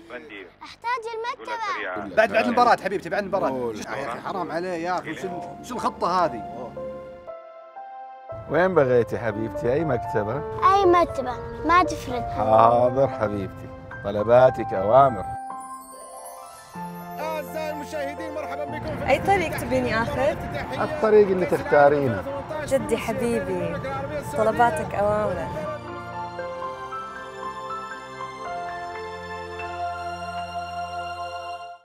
عندي احتاج المكتبة. بعد المباراة حبيبتي، بعد المباراة. يا أخي حرام عليه يا أخي، وش الخطة هذه؟ وين بغيتي حبيبتي؟ أي مكتبة؟ أي مكتبة ما تفرق. حاضر حبيبتي، طلباتك أوامر. أعزائي المشاهدين مرحبا بكم. أي طريق تبيني آخذ؟ الطريق اللي تختارينه. جدي حبيبي، طلباتك أوامر.